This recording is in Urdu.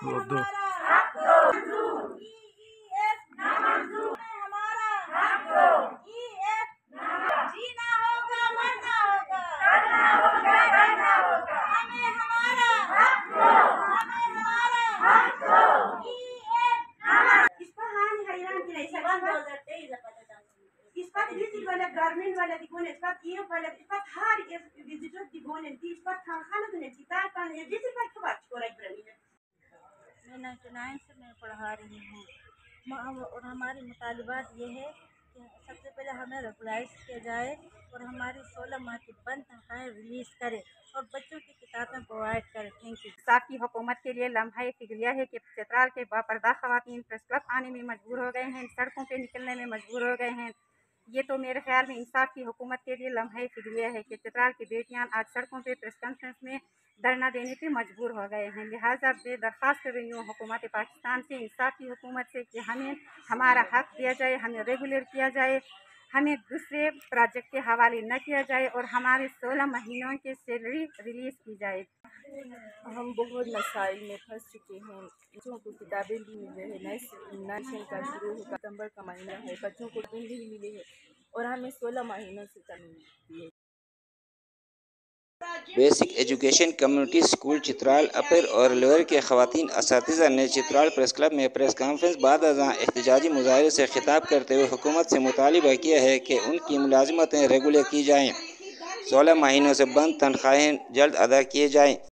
اردو گورنمنٹ والا دکھونے اس بات یہ والا اس بات ہر اس وزٹر دکھونے اس بات خانہ نے چیتا پان یہ جس بات کو بات کو رہی برمی میں 99 سے میں پڑھا رہی ہوں اور ہماری مطالبات یہ ہے کہ سب سے پہلے ہمیں ریگولائز کیا جائے اور ہماری 16 ماہ کی بند تنخواہیں ریلیز کرے اور بچوں کی کتابیں پرووائڈ کرے. Thank you. انصاف کی حکومت کے لیے لمحہ فکریہ ہے کہ چترال کے باپردہ خواتین پریس کلب آنے میں مجبور ہو گئے ہیں، سڑکوں پہ نکلنے میں مجبور ہو گئے ہیں. یہ تو میرے خیال میں انصاف کی حکومت کے لیے لمحہ فکریہ ہے کہ چترال کی بیٹیاں آج سڑکوں پہ پریس کانفرنس میں دھرنا دینے پہ مجبور ہو گئے ہیں. لہٰذا میں درخواست کر رہی ہوں حکومت پاکستان سے، انصاف کی حکومت سے کہ ہمیں ہمارا حق دیا جائے، ہمیں ریگولر کیا جائے، ہمیں دوسرے پروجیکٹ کے حوالے نہ کیا جائے اور ہمارے 16 مہینوں کی سیلری ریلیز کی جائے. ہم بہت مسائل میں پھنس چکے ہیں. بچوں کو کتابیں بھی ملے ہیں، نیشنل کا شروع ہو ستمبر کا مہینہ ہے، بچوں کو دن بھی ملے ہیں اور ہمیں 16 مہینوں سے تعلیم دی ہے. Basic education community school Chitral upper اور لوئر کے خواتین اساتذہ نے چترال پریس کلب میں پریس کانفرنس بعد ازاں احتجاجی مظاہرے سے خطاب کرتے ہوئے حکومت سے مطالبہ کیا ہے کہ ان کی ملازمتیں ریگولر کی جائیں، 16 مہینوں سے بند تنخواہیں جلد ادا کیے جائیں.